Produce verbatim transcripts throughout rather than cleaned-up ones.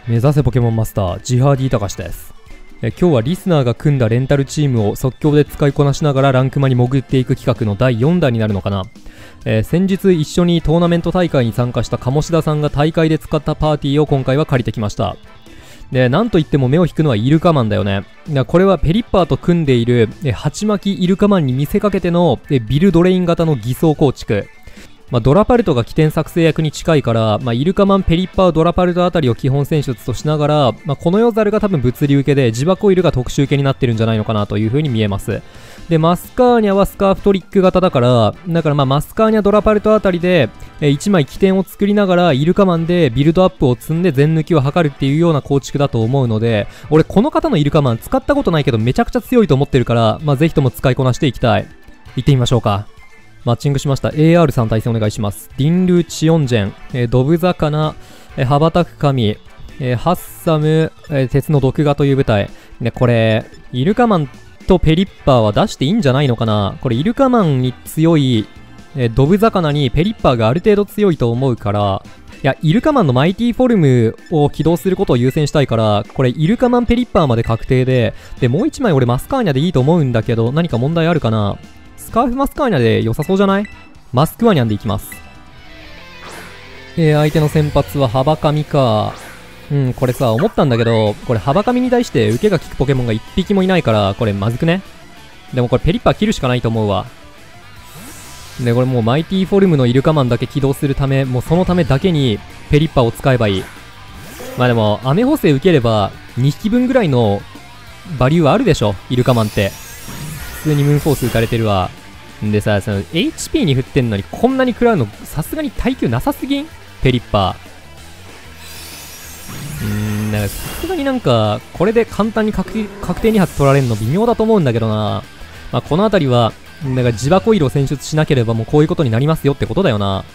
目指せポケモンマスタージハーディーたかしです。え今日はリスナーが組んだレンタルチームを即興で使いこなしながらランクマに潜っていく企画のだいよんだんになるのかな。えー、先日一緒にトーナメント大会に参加した鴨志田さんが大会で使ったパーティーを今回は借りてきました。で、なんといっても目を引くのはイルカマンだよね。だこれはペリッパーと組んでいるえ鉢巻きイルカマンに見せかけてのえビルドレイン型の偽装構築。まあ、ドラパルトが起点作成役に近いから、まあ、イルカマン、ペリッパー、ドラパルトあたりを基本戦術としながら、まあ、この世ザルが多分物理受けで、ジバコイルが特殊受けになってるんじゃないのかなという風に見えます。で、マスカーニャはスカーフトリック型だから、だからまあマスカーニャ、ドラパルトあたりで、えいちまい起点を作りながら、イルカマンでビルドアップを積んで全抜きを図るっていうような構築だと思うので、俺この方のイルカマン使ったことないけどめちゃくちゃ強いと思ってるから、まあ、ぜひとも使いこなしていきたい。行ってみましょうか。マッチングしました。 エーアール さん対戦お願いします。ディンルーチオンジェン、えー、ドブ魚、えー、羽ばたく神、えー、ハッサム、えー、鉄の毒画という部隊、ね、これイルカマンとペリッパーは出していいんじゃないのかな。これイルカマンに強い、えー、ドブ魚にペリッパーがある程度強いと思うから、いやイルカマンのマイティフォルムを起動することを優先したいから、これイルカマンペリッパーまで確定で、でもういちまい俺マスカーニャでいいと思うんだけど、何か問題あるかな。スカーフマスカーニャで良さそうじゃない？マスクワニャンでいきます。えー、相手の先発はハバカミか。うん、これさ、思ったんだけど、これハバカミに対して受けが効くポケモンがいっぴきもいないから、これまずくね？でもこれペリッパー切るしかないと思うわ。で、これもうマイティフォルムのイルカマンだけ起動するため、もうそのためだけにペリッパーを使えばいい。まあでも、雨補正受ければにひきぶんぐらいのバリューはあるでしょ、イルカマンって。普通にムーンフォース打たれてるわ。んでさ、その エイチピー に振ってんのにこんなに食らうのさすがに耐久なさすぎん？ペリッパー。うーん、なんかさすがになんかこれで簡単に確確定に発取られるの微妙だと思うんだけどな。まあ、この辺りはなんかジバコイルを選出しなければもうこういうことになりますよってことだよな。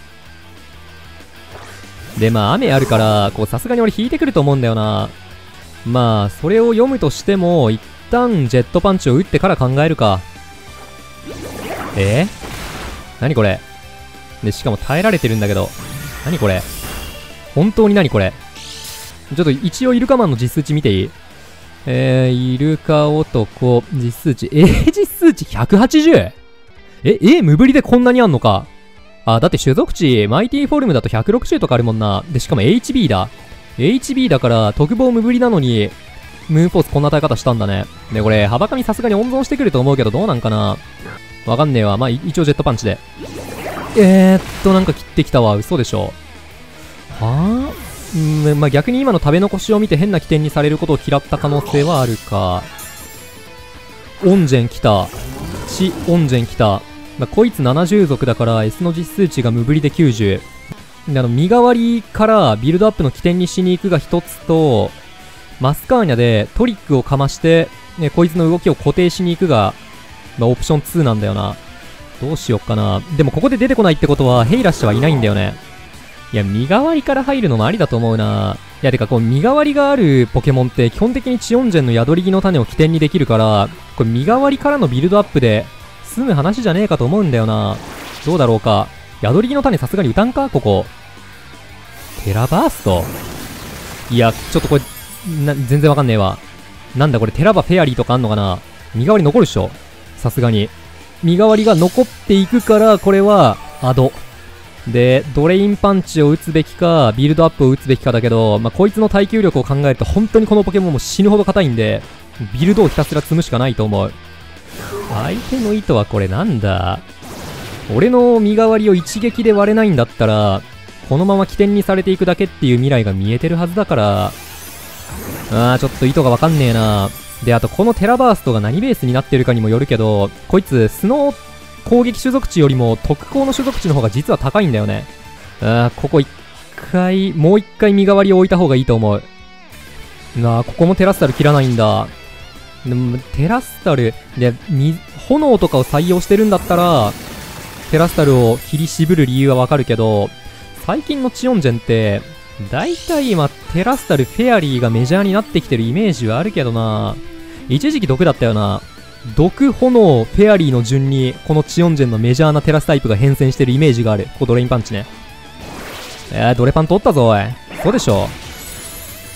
でまあ雨あるからこうさすがに俺引いてくると思うんだよな。まあそれを読むとしても一旦ジェットパンチを打ってから考えるか。えー、何これ。でしかも耐えられてるんだけど、何これ。本当に何これ。ちょっと一応イルカマンの実数値見ていい？えー、イルカ男実数値、えー、実数値 ひゃくはちじゅう？ ええー、無ぶりでこんなにあんのか。あ、だって種族値マイティフォルムだとひゃくろくじゅうとかあるもんな。でしかも エイチビー だ。 エイチビー だから特防無ぶりなのにムーンフォースこんな耐え方したんだね。でこれハバカミさすがに温存してくると思うけどどうなんかな。わかんねえわ。まあ一応ジェットパンチで。えーっとなんか切ってきたわ。嘘でしょ。はぁ、うん、まあ逆に今の食べ残しを見て変な起点にされることを嫌った可能性はあるか。オンジェン来た。チオンジェン来た。まあ、こいつななじゅう族だから S の実数値が無ぶりできゅうじゅう。であの身代わりからビルドアップの起点にしに行くが一つと、マスカーニャでトリックをかまして、ね、こいつの動きを固定しに行くが、まあ、オプションツーなんだよな。どうしよっかな。でもここで出てこないってことはヘイラッシュはいないんだよね。いや身代わりから入るのもありだと思うな。いやてかこう身代わりがあるポケモンって基本的にチオンジェンの宿り木の種を起点にできるから、これ身代わりからのビルドアップで済む話じゃねえかと思うんだよな。どうだろうか。宿り木の種さすがに打たんかここ。テラバースト。いやちょっとこれな全然わかんねえわ。なんだこれテラバフェアリーとかあんのかな。身代わり残るっしょさすがに。身代わりが残っていくからこれはアドでドレインパンチを打つべきかビルドアップを打つべきかだけど、まあ、こいつの耐久力を考えると本当にこのポケモンも死ぬほど硬いんでビルドをひたすら積むしかないと思う。相手の意図はこれなんだ。俺の身代わりを一撃で割れないんだったらこのまま起点にされていくだけっていう未来が見えてるはずだから、あーちょっと意図がわかんねえな。であとこのテラバーストが何ベースになってるかにもよるけど、こいつスノー攻撃種族値よりも特攻の種族値の方が実は高いんだよね。あーここ一回もう一回身代わりを置いた方がいいと思う。なあここもテラスタル切らないんだ。でもテラスタルで炎とかを採用してるんだったらテラスタルを切り渋る理由はわかるけど、最近のチオンジェンってだいたい今テラスタルフェアリーがメジャーになってきてるイメージはあるけどな。一時期毒だったよな。毒炎フェアリーの順にこのチオンジェンのメジャーなテラスタイプが変遷してるイメージがある。こうドレインパンチね。えー、ドレパン取ったぞおい。そうでしょ。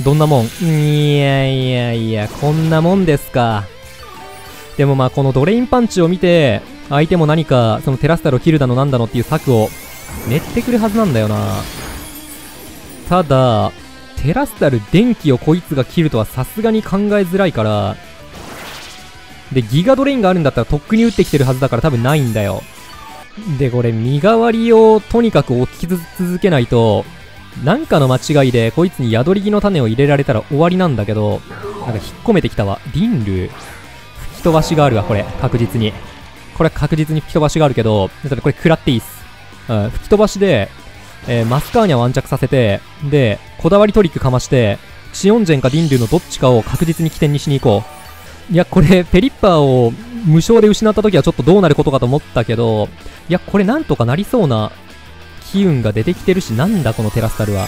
どんなもん？いやいやいや、こんなもんですか。でもまあこのドレインパンチを見て、相手も何かそのテラスタルを切るだのなんだのっていう策を練ってくるはずなんだよな。ただ、テラスタル電気をこいつが切るとはさすがに考えづらいから、で、ギガドレインがあるんだったらとっくに打ってきてるはずだから多分ないんだよ。で、これ身代わりをとにかく置き続けないと、なんかの間違いでこいつに宿り木の種を入れられたら終わりなんだけど、なんか引っ込めてきたわ。リンル吹き飛ばしがあるわ、これ。確実に。これは確実に吹き飛ばしがあるけど、だからこれ食らっていいっす。うん、吹き飛ばしで、えー、マスカーニャを安着させて、で、こだわりトリックかまして、シオンジェンかディンルのどっちかを確実に起点にしに行こう。いや、これ、ペリッパーを無償で失った時はちょっとどうなることかと思ったけど、いや、これなんとかなりそうな機運が出てきてるし、なんだこのテラスタルは。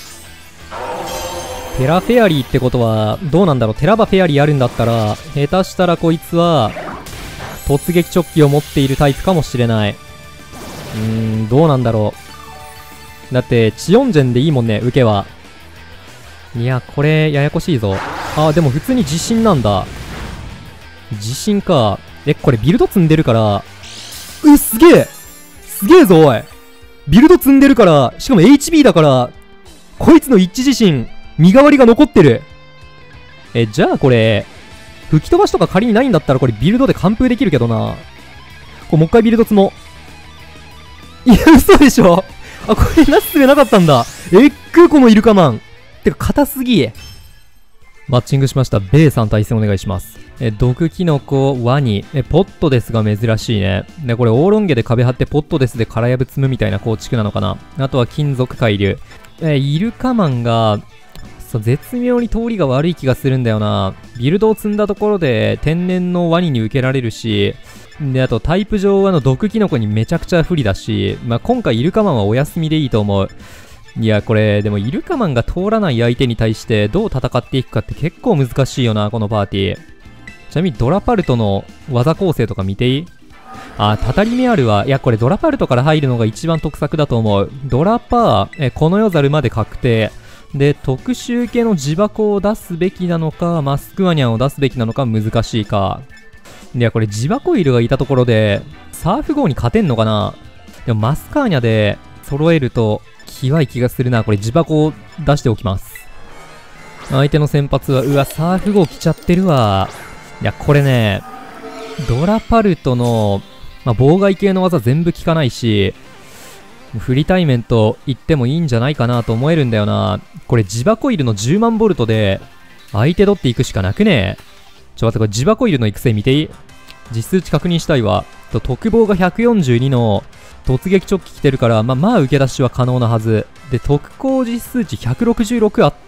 テラフェアリーってことは、どうなんだろう。テラバフェアリーあるんだったら、下手したらこいつは、突撃チョッキを持っているタイプかもしれない。うーん、どうなんだろう。だって、チオンジェンでいいもんね、受けは。いや、これ、ややこしいぞ。あー、でも普通に地震なんだ。地震か。え、これビルド積んでるから、え、すげえすげえぞ、おいビルド積んでるから、しかも エイチビー だから、こいつの一致地震、身代わりが残ってる。え、じゃあこれ、吹き飛ばしとか仮にないんだったらこれビルドで完封できるけどな。これもう一回ビルド積もう。いや、嘘でしょ。あ、これなすすべなかったんだ。えっくこのイルカマン。てか、硬すぎ。マッチングしました。ベイさん対戦お願いします。え、毒キノコ、ワニ、え、ポットですが珍しいね。で、これオーロンゲで壁張ってポットですで空やぶ積むみたいな構築なのかな。あとは金属海流。え、イルカマンが、そう、絶妙に通りが悪い気がするんだよな。ビルドを積んだところで天然のワニに受けられるし、で、あとタイプ上あの毒キノコにめちゃくちゃ不利だし、まあ、今回イルカマンはお休みでいいと思う。いや、これ、でもイルカマンが通らない相手に対してどう戦っていくかって結構難しいよな、このパーティー。ちなみにドラパルトの技構成とか見ていい？あ、タタリメアルは、いや、これドラパルトから入るのが一番得策だと思う。ドラパー、え、この世ザルまで確定。で、特殊系の自爆を出すべきなのか、マスクアニャンを出すべきなのか難しいか。いや、これ自爆イルがいたところで、サーフ号に勝てんのかな？でもマスカーニャで揃えると、きわい気がするな。これ自爆を出しておきます。相手の先発は、うわ、サーフ号来ちゃってるわ。いや、これね、ドラパルトの、まあ、妨害系の技全部効かないし、フリタイメント言ってもいいんじゃないかなと思えるんだよな。これジバコイルのじゅうまんボルトで、相手取っていくしかなくね。ちょ、待って、これジバコイルの育成見ていい？実数値確認したいわ。と、特防がひゃくよんじゅうにの突撃直帰来てるから、まあ、まあ、受け出しは可能なはず。で、特攻実数値ひゃくろくじゅうろくあって、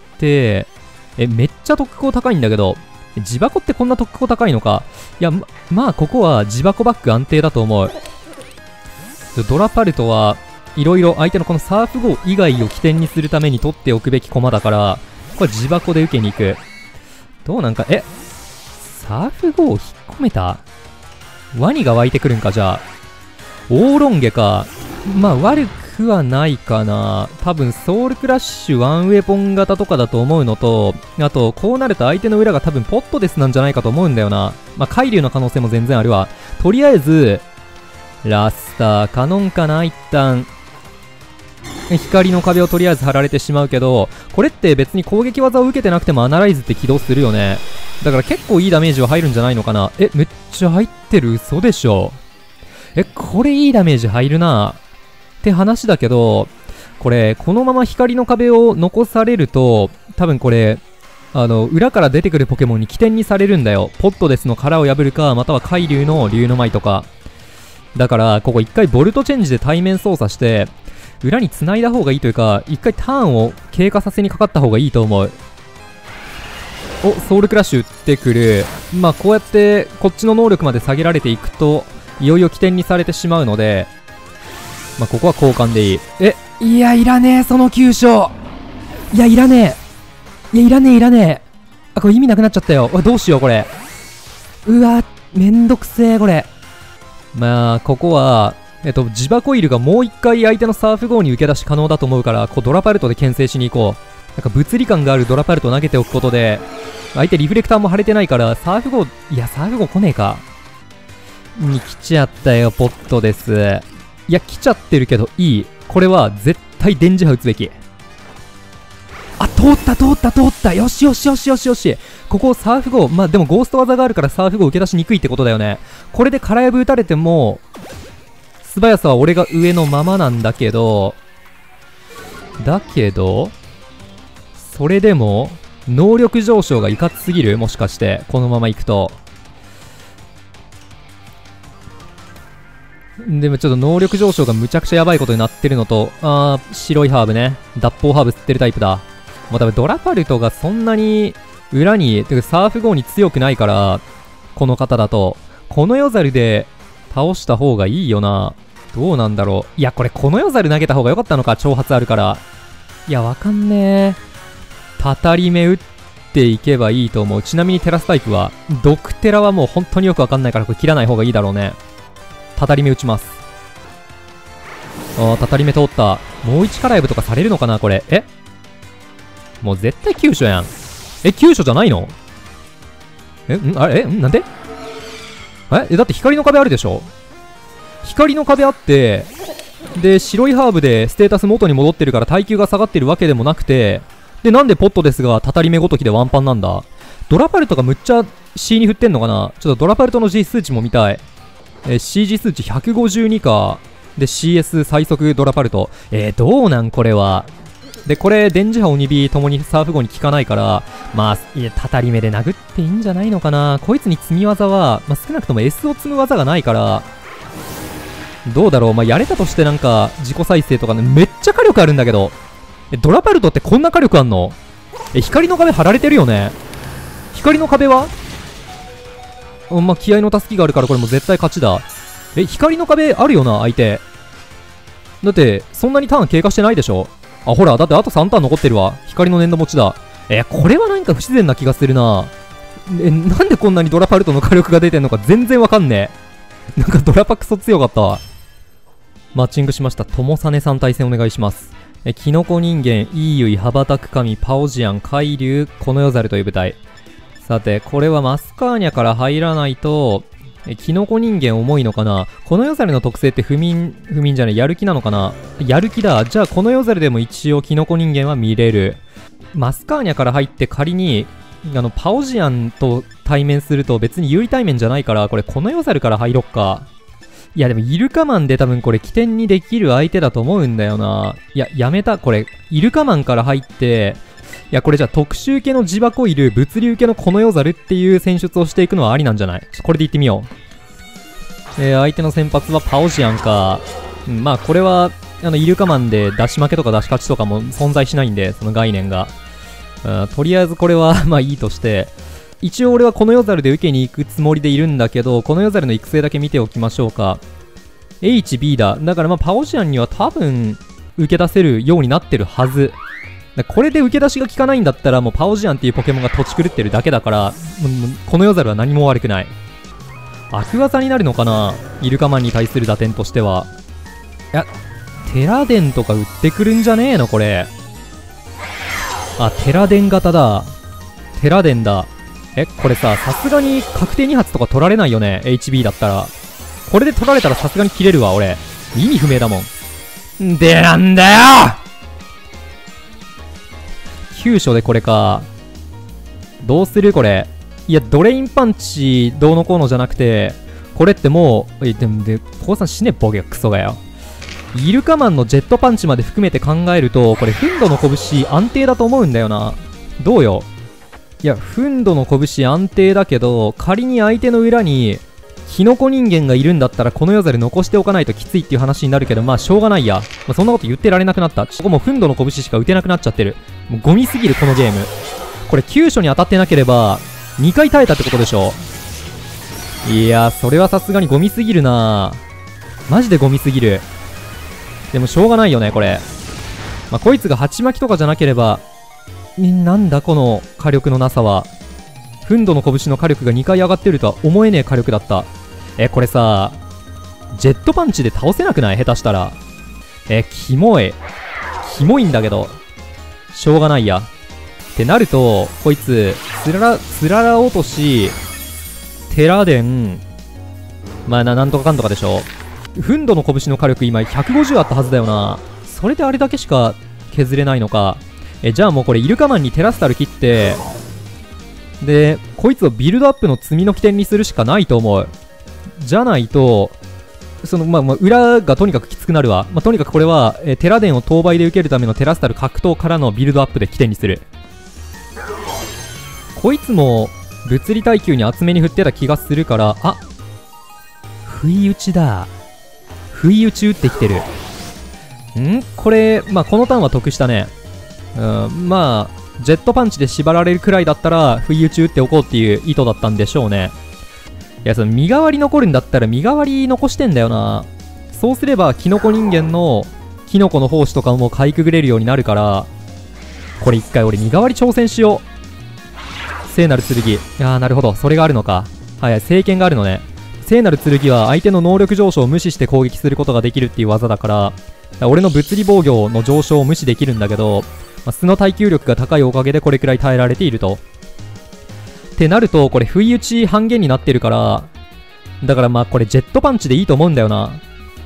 え、めっちゃ特攻高いんだけど、ジバコってこんな特攻高いのか。いや、ま、まあ、ここはジバコバック安定だと思う。ドラパルトは、いろいろ相手のこのサーフ号以外を起点にするために取っておくべき駒だから、これ自爆で受けに行く。どうなんか、えサーフ号を引っ込めた？ワニが湧いてくるんか、じゃあ。オーロンゲか。まあ悪くはないかな。多分ソウルクラッシュワンウェポン型とかだと思うのと、あとこうなると相手の裏が多分ポットデスなんじゃないかと思うんだよな。まあ海流の可能性も全然あるわ。とりあえず、ラスター、カノンかな、一旦。光の壁をとりあえず張られてしまうけど、これって別に攻撃技を受けてなくてもアナライズって起動するよね。だから結構いいダメージは入るんじゃないのかな。え、めっちゃ入ってる？嘘でしょ。え、これいいダメージ入るなって話だけど、これ、このまま光の壁を残されると、多分これ、あの、裏から出てくるポケモンに起点にされるんだよ。ポットデスの殻を破るか、または海流の竜の舞とか。だから、ここ一回ボルトチェンジで対面操作して、裏に繋いだ方がいいというか、一回ターンを経過させにかかった方がいいと思う。お、ソウルクラッシュ打ってくる。まあ、こうやって、こっちの能力まで下げられていくと、いよいよ起点にされてしまうので、まあ、ここは交換でいい。え、いや、いらねえ、その急所。いや、いらねえ。いや、いらねえ、いらねえ。あ、これ意味なくなっちゃったよ。おい、どうしよう、これ。うわ、めんどくせえ、これ。まあ、ここは、えっと、ジバコイルがもう一回相手のサーフ号に受け出し可能だと思うから、こうドラパルトで牽制しに行こなんか物理感があるドラパルトを投げておくことで、相手リフレクターも腫れてないから、サーフ号、いや、サーフ号来ねえか。に来ちゃったよ、ポットです。いや、来ちゃってるけど、いい。これは絶対電磁波打つべき。あ、通った通った通った。よしよしよしよしよし。ここサーフ号、まあでもゴースト技があるからサーフ号受け出しにくいってことだよね。これで空破打たれても、素早さは俺が上のままなんだけど、だけど、それでも、能力上昇がいかつすぎる？もしかして、このままいくと。でもちょっと能力上昇がむちゃくちゃやばいことになってるのと、あー、白いハーブね。脱法ハーブ吸ってるタイプだ。もう多分ドラパルトがそんなに裏に、てかサーフ号に強くないから、この方だと、この世猿で倒した方がいいよな。どうなんだろう。いや、これこの世猿投げた方が良かったのか、挑発あるから。いや、わかんねえ。たたり目打っていけばいいと思う。ちなみにテラスタイプは、毒テラはもう本当によくわかんないから、これ切らない方がいいだろうね。たたり目打ちます。あー、たたり目通った。もう一カライブとかされるのかな、これ。えもう絶対急所やん。え、急所じゃないの？えんあれえんなんでえだって光の壁あるでしょ？光の壁あって、で、白いハーブでステータス元に戻ってるから耐久が下がってるわけでもなくて、で、なんでポットですが、たたり目ごときでワンパンなんだ？ドラパルトがむっちゃ C に振ってんのかな？ちょっとドラパルトの G 数値も見たい。えー、シージー 数値ひゃくごじゅうにか。で、シーエス 最速ドラパルト。えー、どうなんこれは。で、これ、電磁波鬼火ともにサーフ号に効かないから、まあ、いや、たたり目で殴っていいんじゃないのかな。こいつに積み技は、まあ、少なくとも S を積む技がないから、どうだろう。まあ、やれたとしてなんか、自己再生とかね、めっちゃ火力あるんだけど。え、ドラパルトってこんな火力あんの？え、光の壁張られてるよね。光の壁はうん、まあ、気合の助けがあるからこれも絶対勝ちだ。え、光の壁あるよな、相手。だって、そんなにターン経過してないでしょ？あ、ほら、だってあとさんターン残ってるわ。光の粘土持ちだ。え、これはなんか不自然な気がするな。え、なんでこんなにドラパルトの火力が出てんのか全然わかんねえ。なんかドラパクソ強かったわ。マッチングしました。ともさねさん対戦お願いします。え、キノコ人間、イーユイ、羽ばたく神、パオジアン、海竜、この世猿という部隊。さて、これはマスカーニャから入らないと、え、キノコ人間重いのかな？この世猿の特性って不眠、不眠じゃない、やる気なのかな？やる気だ。じゃあこの世猿でも一応キノコ人間は見れる。マスカーニャから入って仮に、あの、パオジアンと対面すると別に有利対面じゃないから、これこの世猿から入ろっか。いやでもイルカマンで多分これ起点にできる相手だと思うんだよな。いや、やめた。これ、イルカマンから入って、いや、これじゃあ特殊受けの磁場コイル、物流受けのこの世猿っていう戦術をしていくのはありなんじゃない？これでいってみよう。えー、相手の先発はパオジアンか。うん、まあこれは、あの、イルカマンで出し負けとか出し勝ちとかも存在しないんで、その概念が。うん、とりあえずこれはまあいいとして、一応俺はこの世猿で受けに行くつもりでいるんだけど、この世猿の育成だけ見ておきましょうか。エイチビー だ。だからまあパオジアンには多分受け出せるようになってるはず。これで受け出しが効かないんだったらもうパオジアンっていうポケモンが土地狂ってるだけだから、この世猿は何も悪くない。悪技になるのかな？イルカマンに対する打点としては。いや、テラデンとか売ってくるんじゃねえのこれ。あ、テラデン型だ。テラデンだ。え、これさ、さすがに確定に発とか取られないよね。エイチビー だったら。これで取られたらさすがに切れるわ、俺。意味不明だもん。でなんだよ！急所でこれか。どうするこれ。いや、ドレインパンチどうのこうのじゃなくて、これってもう、え、でも、で、降参しねえボケがクソがよ。イルカマンのジェットパンチまで含めて考えると、これ、フンドの拳安定だと思うんだよな。どうよ。いや、フンドの拳安定だけど、仮に相手の裏に、キノコ人間がいるんだったら、この世猿残しておかないときついっていう話になるけど、まあ、しょうがないや。まあ、そんなこと言ってられなくなった。ここもうフンドの拳しか打てなくなっちゃってる。もうゴミすぎる、このゲーム。これ、急所に当たってなければ、にかい耐えたってことでしょ。いやー、それはさすがにゴミすぎるなー。マジでゴミすぎる。でもしょうがないよね、これ。まあ、こいつが鉢巻きとかじゃなければ、なんだこの火力のなさは。フンドの拳の火力がにかい上がってるとは思えねえ火力だった。え、これさ、ジェットパンチで倒せなくない？下手したら。え、キモい。キモいんだけど。 しょうがないや。ってなると、こいつ、つらら、つらら落とし、テラデン、まあな、なんとかかんとかでしょ。フンドの拳の火力今ひゃくごじゅうあったはずだよな。それであれだけしか削れないのか。え、じゃあもうこれイルカマンにテラスタル切って、で、こいつをビルドアップの積みの起点にするしかないと思う。じゃないと、その、まあ、まあ、裏がとにかくきつくなるわ。まあ、とにかくこれは、えー、テラデンを当倍で受けるためのテラスタル格闘からのビルドアップで起点にする。こいつも、物理耐久に厚めに振ってた気がするから、あ、不意打ちだ。不意打ち打ってきてる。んこれ、まあ、このターンは得したね。うん、まあ、ジェットパンチで縛られるくらいだったら、不意打ち打っておこうっていう意図だったんでしょうね。いや、その身代わり残るんだったら身代わり残してんだよな。そうすれば、キノコ人間のキノコの胞子とかもかいくぐれるようになるから、これ一回俺身代わり挑戦しよう。聖なる剣。いやー、なるほど。それがあるのか。はいはい、聖剣があるのね。聖なる剣は相手の能力上昇を無視して攻撃することができるっていう技だから、俺の物理防御の上昇を無視できるんだけど、まあ、素の耐久力が高いおかげでこれくらい耐えられていると。ってなると、これ不意打ち半減になってるから、だからまあこれジェットパンチでいいと思うんだよな。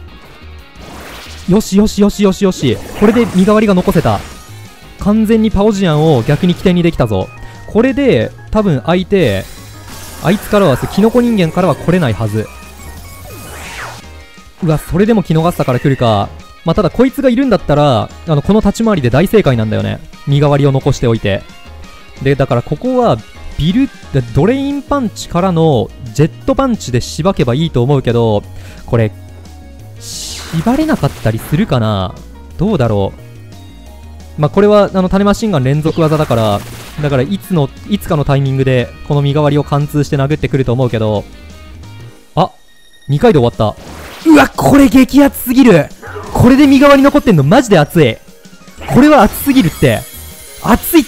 よしよしよしよしよし。これで身代わりが残せた。完全にパオジアンを逆に起点にできたぞ。これで多分相手、あいつからは、キノコ人間からは来れないはず。うわ、それでもキノガッサから来るか。まあ、ただこいつがいるんだったら、あの、この立ち回りで大正解なんだよね。身代わりを残しておいて。で、だからここは、ビル、ドレインパンチからのジェットパンチで縛けばいいと思うけど、これ、縛れなかったりするかな？どうだろう。まあ、これは、あの、種マシンガン連続技だから、だからいつの、いつかのタイミングで、この身代わりを貫通して殴ってくると思うけど、あ、にかいで終わった。うわ、これ激アツすぎる。これで身代わり残ってんのマジで熱い。これは熱すぎるって。熱いって。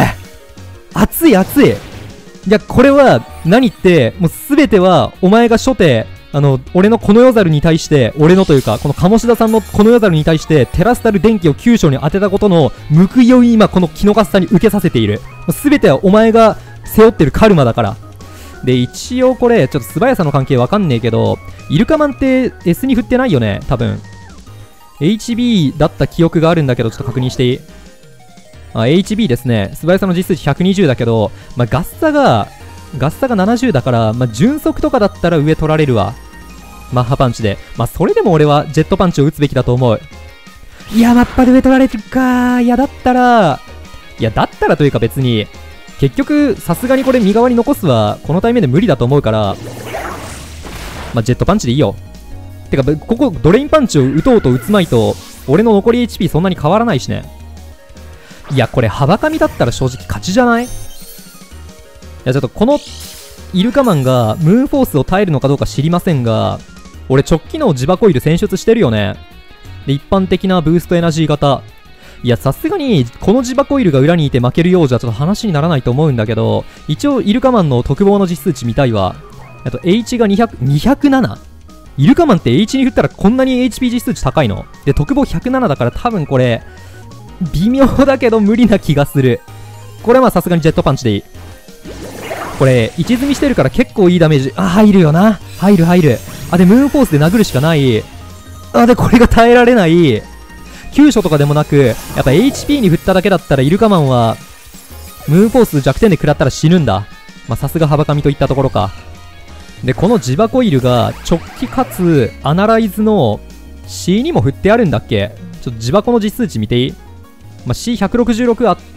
熱い熱い。いや、これは、何って、もうすべては、お前が初手、あの、俺のこの世猿に対して、俺のというか、この鴨志田さんのこの世猿に対して、テラスタル電気を急所に当てたことの報いを今、このキノガッサに受けさせている。すべてはお前が背負ってるカルマだから。で、一応これ、ちょっと素早さの関係わかんねえけど、イルカマンって S に振ってないよね、多分。エイチビー だった記憶があるんだけど、ちょっと確認していい？あ、エイチビー ですね。素早さの実数値ひゃくにじゅうだけど、まあ、ガッサが、ガッサがななじゅうだから、まあ、純速とかだったら上取られるわ。マッハパンチで。まあ、それでも俺はジェットパンチを打つべきだと思う。いや、マッパで上取られてるかー。いや、だったら、いや、だったらというか別に、結局、さすがにこれ身代わり残すは、このタイミングで無理だと思うから、まあ、ジェットパンチでいいよ。てか、ここ、ドレインパンチを打とうと打つまいと、俺の残り エイチピー そんなに変わらないしね。いや、これ、幅紙だったら正直勝ちじゃない？いや、ちょっとこの、イルカマンがムーンフォースを耐えるのかどうか知りませんが、俺直機能磁場コイル選出してるよね。で、一般的なブーストエナジー型。いや、さすがに、この磁場コイルが裏にいて負けるようじゃちょっと話にならないと思うんだけど、一応、イルカマンの特防の実数値見たいわ。あと、H がにひゃく、にひゃくなな？ イルカマンって H に振ったらこんなに エイチピー 実数値高いの？で、特防ひゃくななだから多分これ、微妙だけど無理な気がする。これはまあさすがにジェットパンチでいい。これ、位置積みしてるから結構いいダメージ。あ、入るよな。入る入る。あ、で、ムーンフォースで殴るしかない。あ、で、これが耐えられない。急所とかでもなく、やっぱ エイチピー に振っただけだったらイルカマンは、ムーンフォース弱点で食らったら死ぬんだ。まあ、さすが幅紙といったところか。で、この磁場コイルが直帰かつ、アナライズの C にも振ってあるんだっけ？ちょっと磁場コの実数値見ていい？まあ、シーひゃくろくじゅうろく あって、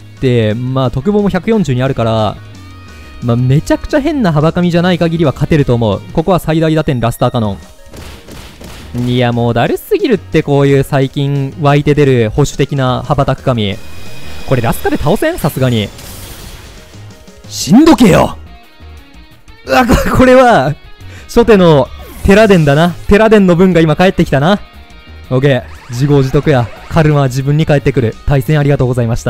まあ、特防もひゃくよんじゅうにあるから、まあ、めちゃくちゃ変な幅紙じゃない限りは勝てると思う。ここは最大打点ラスターカノン。いや、もうだるすぎるって、こういう最近湧いて出る保守的な羽ばたく神。これラスカで倒せん？さすがに。しんどけよ！うわ、これは、初手のテラデンだな。テラデンの分が今帰ってきたな。オッケー。自業自得や。カルマは自分に返ってくる。対戦ありがとうございました。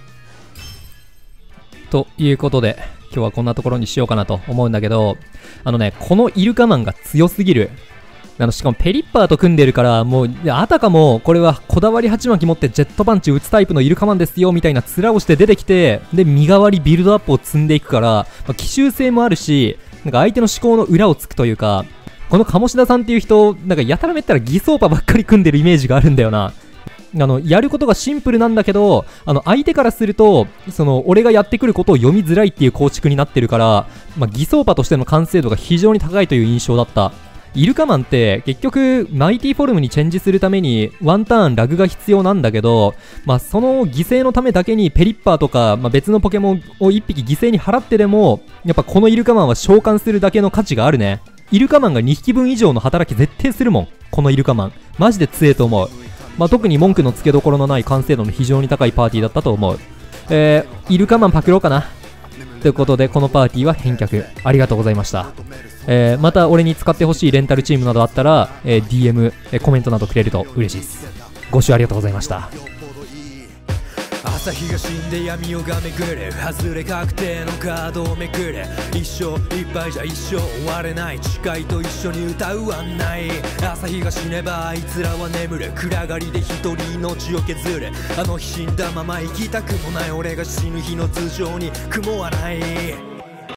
ということで、今日はこんなところにしようかなと思うんだけど、あのね、このイルカマンが強すぎる。 あのしかもペリッパーと組んでるから、もうあたかもこれはこだわり鉢巻き持ってジェットパンチ打つタイプのイルカマンですよみたいな面をして出てきて、で身代わりビルドアップを積んでいくから、まあ、奇襲性もあるし、なんか相手の思考の裏をつくというか、この鴨志田さんっていう人、なんかやたらめったら偽装パばっかり組んでるイメージがあるんだよな。あのやることがシンプルなんだけど、あの相手からするとその俺がやってくることを読みづらいっていう構築になってるから、まあ、偽装パとしての完成度が非常に高いという印象だった。イルカマンって結局マイティフォルムにチェンジするためにワンターンラグが必要なんだけど、まあ、その犠牲のためだけにペリッパーとか、まあ、別のポケモンをいっぴき犠牲に払ってでもやっぱこのイルカマンは召喚するだけの価値があるね。イルカマンがにひきぶん以上の働き絶対するもん。このイルカマンマジで強えと思う。まあ、特に文句のつけどころのない完成度の非常に高いパーティーだったと思う。えー、イルカマンパクろうかな。ということでこのパーティーは返却ありがとうございました。えー、また俺に使ってほしいレンタルチームなどあったら、えー、ディーエム、えー、コメントなどくれると嬉しいです。ご視聴ありがとうございました。 朝日が死んで闇夜が巡れ、外れ確定のカードをめくれ、一生いっぱいじゃ一生終われない、誓いと一緒に歌う案内。朝日が死ねばあいつらは眠れ、暗がりで一人命を削れ、あの日死んだまま生きたくもない俺が死ぬ日の頭上に雲はない。